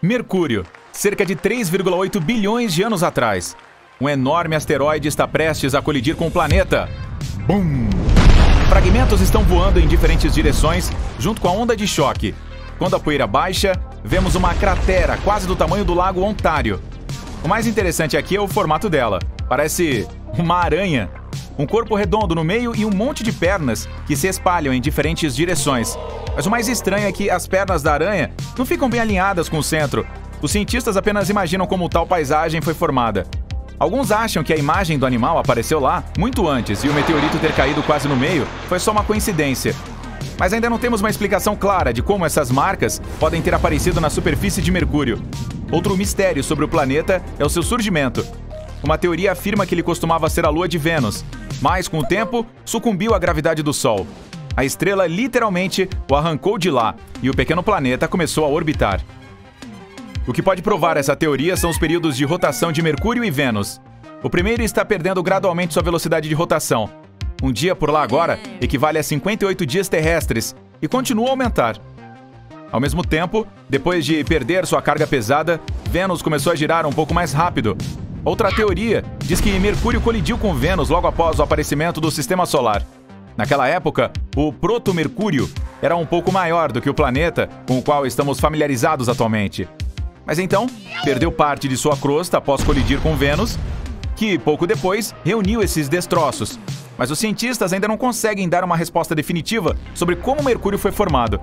Mercúrio, cerca de 3,8 bilhões de anos atrás. Um enorme asteroide está prestes a colidir com o planeta. Bum! Fragmentos estão voando em diferentes direções, junto com a onda de choque. Quando a poeira baixa, vemos uma cratera quase do tamanho do lago Ontário. O mais interessante aqui é o formato dela. Parece uma aranha. Um corpo redondo no meio e um monte de pernas que se espalham em diferentes direções. Mas o mais estranho é que as pernas da aranha não ficam bem alinhadas com o centro. Os cientistas apenas imaginam como tal paisagem foi formada. Alguns acham que a imagem do animal apareceu lá muito antes e o meteorito ter caído quase no meio foi só uma coincidência. Mas ainda não temos uma explicação clara de como essas marcas podem ter aparecido na superfície de Mercúrio. Outro mistério sobre o planeta é o seu surgimento. Uma teoria afirma que ele costumava ser a lua de Vênus, mas com o tempo sucumbiu à gravidade do Sol. A estrela literalmente o arrancou de lá e o pequeno planeta começou a orbitar. O que pode provar essa teoria são os períodos de rotação de Mercúrio e Vênus. O primeiro está perdendo gradualmente sua velocidade de rotação. Um dia por lá agora equivale a 58 dias terrestres e continua a aumentar. Ao mesmo tempo, depois de perder sua carga pesada, Vênus começou a girar um pouco mais rápido. Outra teoria diz que Mercúrio colidiu com Vênus logo após o aparecimento do Sistema Solar. Naquela época, o proto-Mercúrio era um pouco maior do que o planeta com o qual estamos familiarizados atualmente. Mas então, perdeu parte de sua crosta após colidir com Vênus, que pouco depois reuniu esses destroços. Mas os cientistas ainda não conseguem dar uma resposta definitiva sobre como Mercúrio foi formado.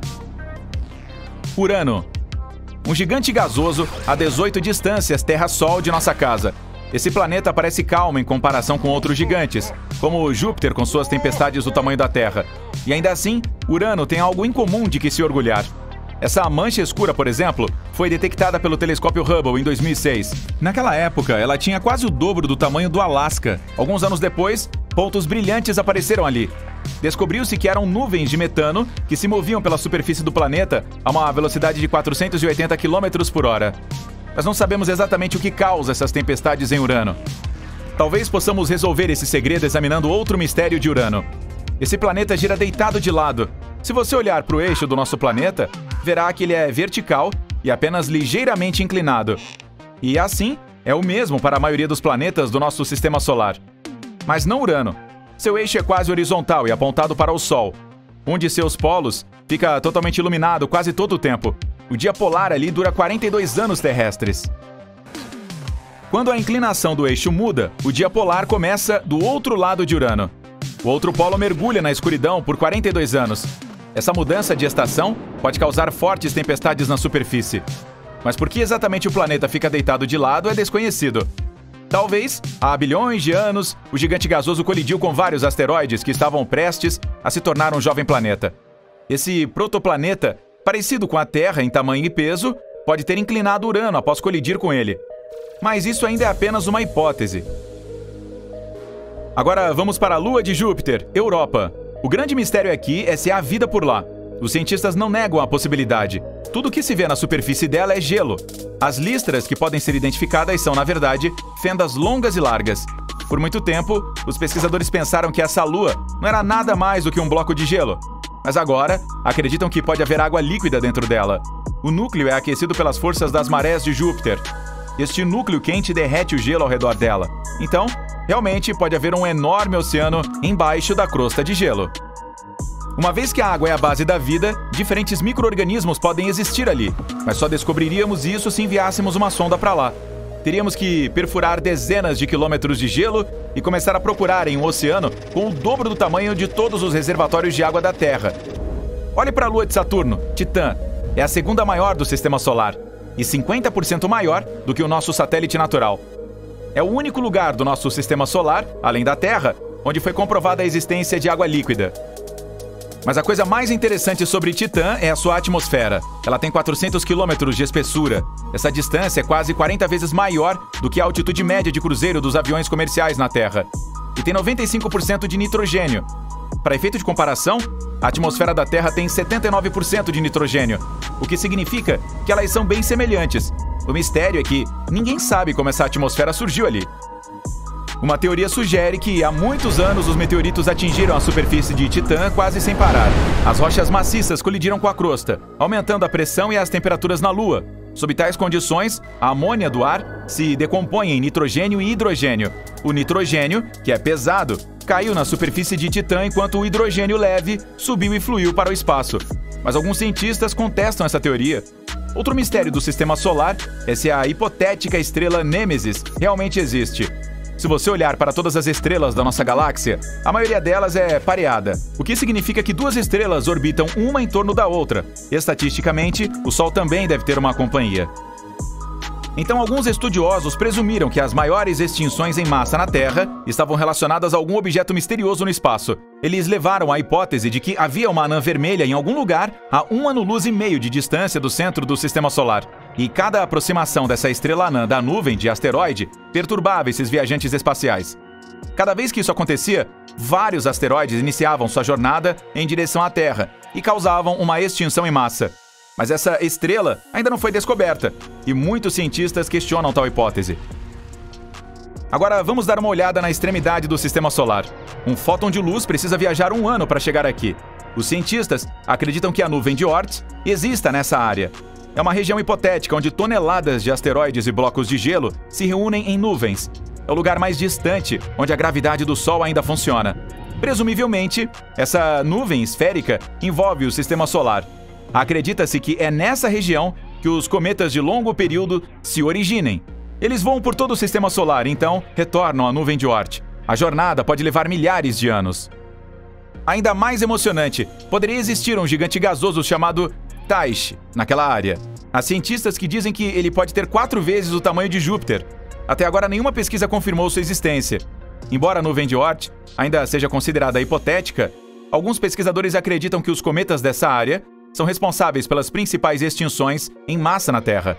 Urano. Um gigante gasoso a 18 distâncias Terra-Sol de nossa casa. Esse planeta parece calmo em comparação com outros gigantes, como Júpiter com suas tempestades do tamanho da Terra. E ainda assim, Urano tem algo em comum de que se orgulhar. Essa mancha escura, por exemplo, foi detectada pelo telescópio Hubble em 2006. Naquela época, ela tinha quase o dobro do tamanho do Alasca. Alguns anos depois, pontos brilhantes apareceram ali. Descobriu-se que eram nuvens de metano que se moviam pela superfície do planeta a uma velocidade de 480 km por hora. Mas não sabemos exatamente o que causa essas tempestades em Urano. Talvez possamos resolver esse segredo examinando outro mistério de Urano. Esse planeta gira deitado de lado. Se você olhar para o eixo do nosso planeta, verá que ele é vertical e apenas ligeiramente inclinado. E assim, é o mesmo para a maioria dos planetas do nosso sistema solar. Mas não Urano. Seu eixo é quase horizontal e apontado para o Sol. Um de seus polos fica totalmente iluminado quase todo o tempo. O dia polar ali dura 42 anos terrestres. Quando a inclinação do eixo muda, o dia polar começa do outro lado de Urano. O outro polo mergulha na escuridão por 42 anos. Essa mudança de estação pode causar fortes tempestades na superfície. Mas por que exatamente o planeta fica deitado de lado é desconhecido. Talvez, há bilhões de anos, o gigante gasoso colidiu com vários asteroides que estavam prestes a se tornar um jovem planeta. Esse protoplaneta, parecido com a Terra em tamanho e peso, pode ter inclinado Urano após colidir com ele. Mas isso ainda é apenas uma hipótese. Agora vamos para a Lua de Júpiter, Europa. O grande mistério aqui é se há vida por lá. Os cientistas não negam a possibilidade. Tudo que se vê na superfície dela é gelo. As listras que podem ser identificadas são, na verdade, fendas longas e largas. Por muito tempo, os pesquisadores pensaram que essa lua não era nada mais do que um bloco de gelo. Mas agora, acreditam que pode haver água líquida dentro dela. O núcleo é aquecido pelas forças das marés de Júpiter. Este núcleo quente derrete o gelo ao redor dela. Então, realmente pode haver um enorme oceano embaixo da crosta de gelo. Uma vez que a água é a base da vida, diferentes micro-organismos podem existir ali, mas só descobriríamos isso se enviássemos uma sonda para lá. Teríamos que perfurar dezenas de quilômetros de gelo e começar a procurar em um oceano com o dobro do tamanho de todos os reservatórios de água da Terra. Olhe para a Lua de Saturno, Titã. É a segunda maior do Sistema Solar e 50% maior do que o nosso satélite natural. É o único lugar do nosso Sistema Solar, além da Terra, onde foi comprovada a existência de água líquida. Mas a coisa mais interessante sobre Titã é a sua atmosfera. Ela tem 400 quilômetros de espessura. Essa distância é quase 40 vezes maior do que a altitude média de cruzeiro dos aviões comerciais na Terra. E tem 95% de nitrogênio. Para efeito de comparação, a atmosfera da Terra tem 79% de nitrogênio, o que significa que elas são bem semelhantes. O mistério é que ninguém sabe como essa atmosfera surgiu ali. Uma teoria sugere que há muitos anos os meteoritos atingiram a superfície de Titã quase sem parar. As rochas maciças colidiram com a crosta, aumentando a pressão e as temperaturas na Lua. Sob tais condições, a amônia do ar se decompõe em nitrogênio e hidrogênio. O nitrogênio, que é pesado, caiu na superfície de Titã, enquanto o hidrogênio leve subiu e fluiu para o espaço. Mas alguns cientistas contestam essa teoria. Outro mistério do Sistema Solar é se a hipotética estrela Nêmesis realmente existe. Se você olhar para todas as estrelas da nossa galáxia, a maioria delas é pareada, o que significa que duas estrelas orbitam uma em torno da outra. Estatisticamente, o Sol também deve ter uma companhia. Então, alguns estudiosos presumiram que as maiores extinções em massa na Terra estavam relacionadas a algum objeto misterioso no espaço. Eles levaram à hipótese de que havia uma anã vermelha em algum lugar a 1,5 anos de distância do centro do Sistema Solar. E cada aproximação dessa estrela anã da nuvem de asteroide perturbava esses viajantes espaciais. Cada vez que isso acontecia, vários asteroides iniciavam sua jornada em direção à Terra e causavam uma extinção em massa. Mas essa estrela ainda não foi descoberta, e muitos cientistas questionam tal hipótese. Agora vamos dar uma olhada na extremidade do Sistema Solar. Um fóton de luz precisa viajar 1 ano para chegar aqui. Os cientistas acreditam que a nuvem de Oort exista nessa área. É uma região hipotética onde toneladas de asteroides e blocos de gelo se reúnem em nuvens. É o lugar mais distante onde a gravidade do Sol ainda funciona. Presumivelmente, essa nuvem esférica envolve o Sistema Solar. Acredita-se que é nessa região que os cometas de longo período se originem. Eles voam por todo o Sistema Solar, então retornam à nuvem de Oort. A jornada pode levar milhares de anos. Ainda mais emocionante, poderia existir um gigante gasoso chamado Taish naquela área. Há cientistas que dizem que ele pode ter 4 vezes o tamanho de Júpiter. Até agora, nenhuma pesquisa confirmou sua existência. Embora a nuvem de Oort ainda seja considerada hipotética, alguns pesquisadores acreditam que os cometas dessa área são responsáveis pelas principais extinções em massa na Terra.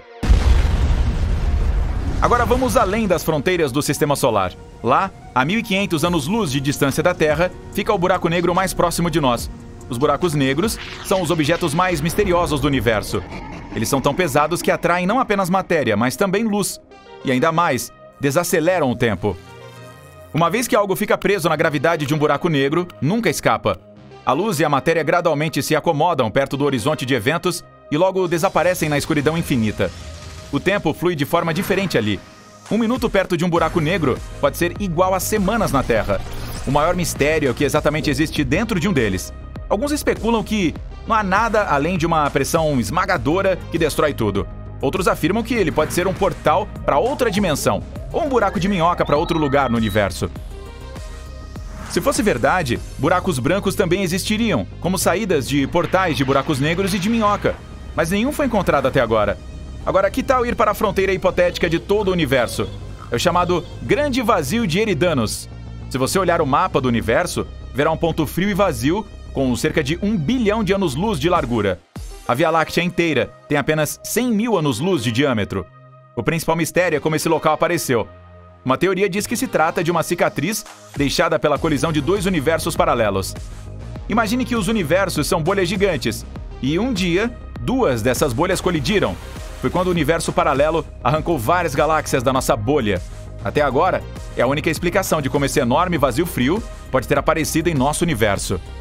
Agora vamos além das fronteiras do Sistema Solar. Lá, a 1.500 anos-luz de distância da Terra, fica o buraco negro mais próximo de nós. Os buracos negros são os objetos mais misteriosos do universo. Eles são tão pesados que atraem não apenas matéria, mas também luz. E ainda mais, desaceleram o tempo. Uma vez que algo fica preso na gravidade de um buraco negro, nunca escapa. A luz e a matéria gradualmente se acomodam perto do horizonte de eventos e logo desaparecem na escuridão infinita. O tempo flui de forma diferente ali. 1 minuto perto de um buraco negro pode ser igual a semanas na Terra. O maior mistério é o que exatamente existe dentro de um deles. Alguns especulam que não há nada além de uma pressão esmagadora que destrói tudo. Outros afirmam que ele pode ser um portal para outra dimensão, ou um buraco de minhoca para outro lugar no universo. Se fosse verdade, buracos brancos também existiriam, como saídas de portais de buracos negros e de minhoca. Mas nenhum foi encontrado até agora. Agora, que tal ir para a fronteira hipotética de todo o universo? É o chamado Grande Vazio de Eridanos. Se você olhar o mapa do universo, verá um ponto frio e vazio com cerca de 1 bilhão de anos-luz de largura. A Via Láctea inteira tem apenas 100 mil anos-luz de diâmetro. O principal mistério é como esse local apareceu. Uma teoria diz que se trata de uma cicatriz deixada pela colisão de 2 universos paralelos. Imagine que os universos são bolhas gigantes, e um dia, 2 dessas bolhas colidiram. Foi quando o universo paralelo arrancou várias galáxias da nossa bolha. Até agora, é a única explicação de como esse enorme vazio frio pode ter aparecido em nosso universo.